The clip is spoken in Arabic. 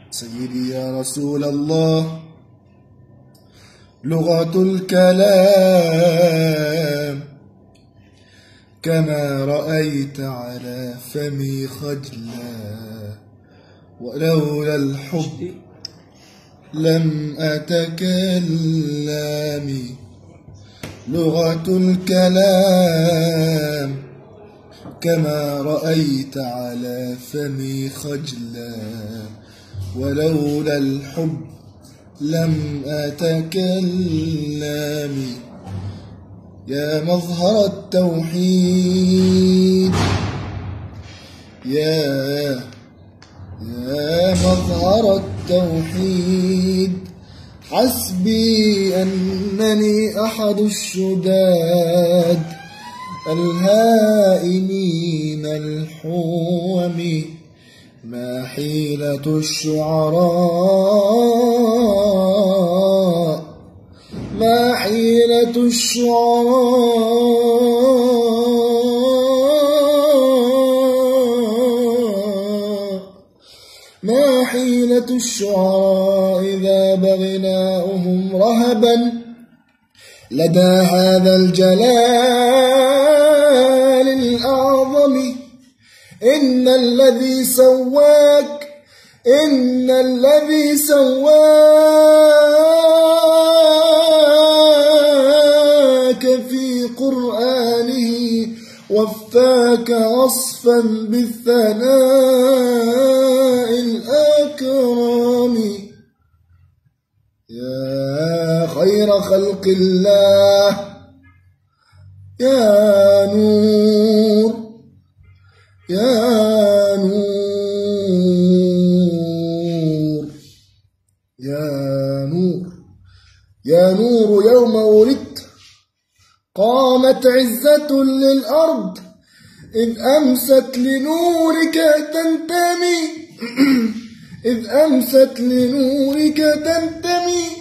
سيدي يا رسول الله، لغة الكلام كما رأيت على فمي خجلا، ولولا الحب لم أتكلم. لغة الكلام كما رأيت على فمي خجلا، ولولا الحب لم أتكلم. يا مظهر التوحيد، يا مظهر التوحيد، حسبي أنني أحد الشداد الهائمين الحوم. ما حيلة الشعراء، ما حيلة الشعراء، ما حيلة الشعراء إذا بغناؤهم رهبا لدى هذا الجلال الأعظم. إن الذي سواك، إن الذي سواك في قرآنه وفاك وصفا بالثناء الأكرم. يا خير خلق الله، يا نور، يا نور، يا نور، يا نور. يوم ولدت قامت عزة للأرض، إذ أمست لنورك تنتمي، إذ أمست لنورك تنتمي.